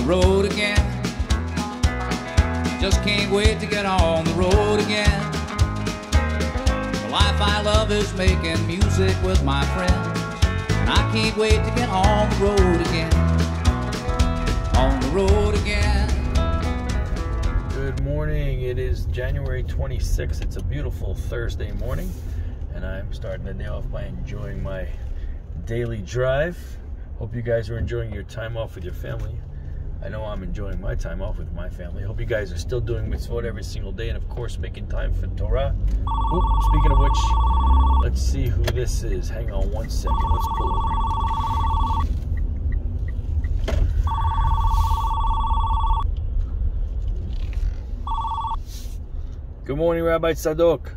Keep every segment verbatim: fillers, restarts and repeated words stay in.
road again. Just can't wait to get on the road again. The life I love is making music with my friends, and I can't wait to get on the road again. On the road again. Good morning. It is January twenty-sixth. It's a beautiful Thursday morning, and I'm starting the day off by enjoying my daily drive. Hope you guys are enjoying your time off with your family. I know I'm enjoying my time off with my family. Hope you guys are still doing mitzvot every single day, and of course making time for Torah. Ooh, speaking of which, let's see who this is. Hang on one second. Let's pull over. Good morning, Rabbi Tzadok.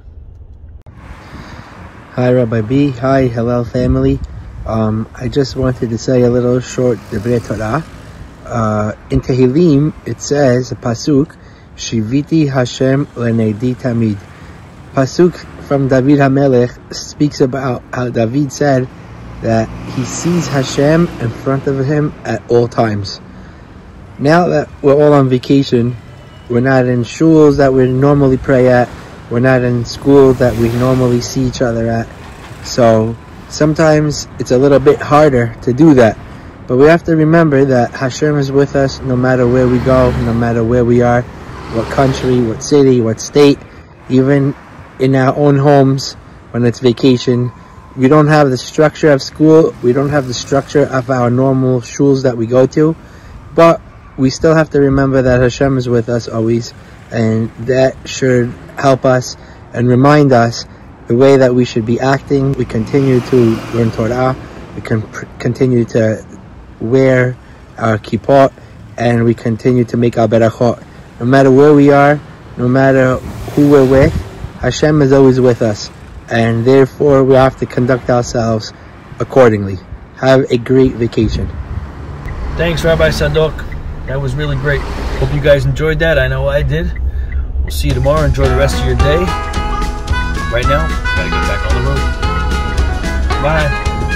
Hi, Rabbi B. Hi, Hillel family. Um, I just wanted to say a little short Divrei Torah. Uh, in Tehillim, it says, a pasuk, Shiviti Hashem lenedi tamid. Pasuk from David HaMelech speaks about how David said that he sees Hashem in front of him at all times. Now that we're all on vacation, we're not in shuls that we normally pray at, we're not in school that we normally see each other at, so sometimes it's a little bit harder to do that. But we have to remember that Hashem is with us no matter where we go, no matter where we are, what country, what city, what state, even in our own homes when it's vacation. We don't have the structure of school, we don't have the structure of our normal shuls that we go to, but we still have to remember that Hashem is with us always, and that should help us and remind us the way that we should be acting. We continue to learn Torah, we can continue to wear our kippot, and we continue to make our berachot. No matter where we are, no matter who we're with, Hashem is always with us, and therefore we have to conduct ourselves accordingly. Have a great vacation. Thanks, Rabbi Tzadok. That was really great. Hope you guys enjoyed that. I know I did. We'll see you tomorrow. Enjoy the rest of your day. Right now, gotta get back on the road. Bye.